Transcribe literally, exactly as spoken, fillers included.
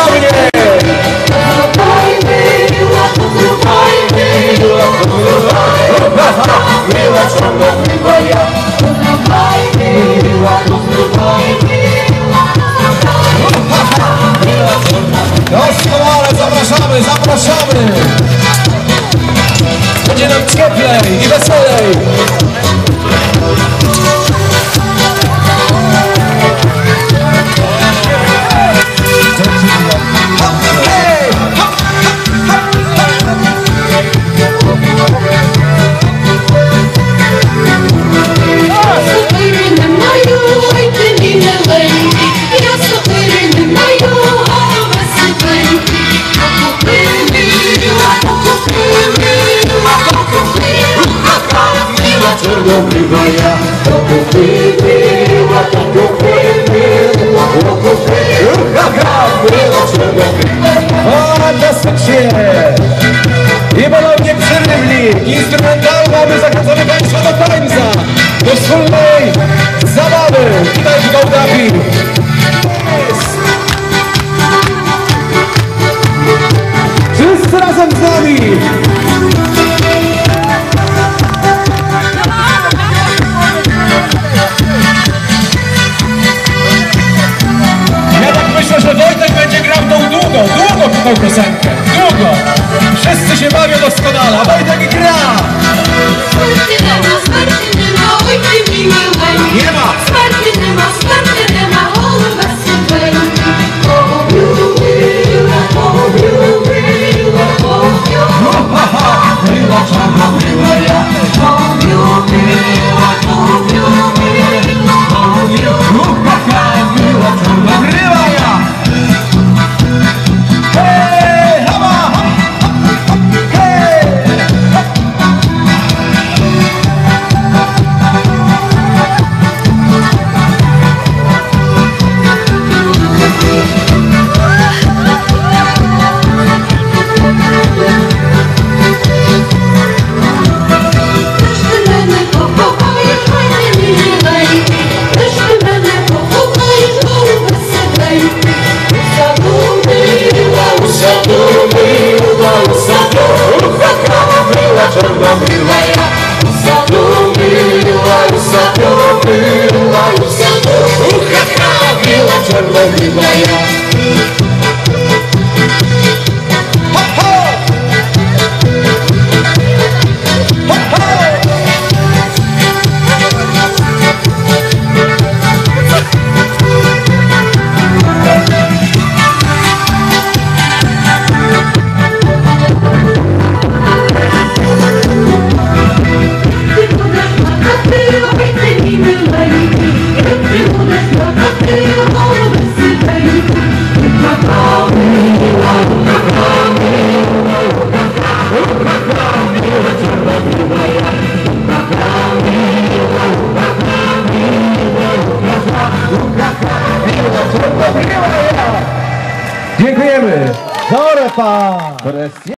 mnie! Doskonale, zapraszamy, zapraszamy! Będzie nam cieplej i weselej! Fantastycznie! I ponownie przerywnik instrumentalny, aby zachęcamy Państwa do tańca, do wspólnej zabawy tutaj w Gołdapi. Wszyscy razem z nami! Myślę, że Wojtek będzie grał tą długo, długo tą piosenkę, długo. Wszyscy się bawią doskonale, a Wojtek gra! Nie ma! Dziękujemy! Dorepa!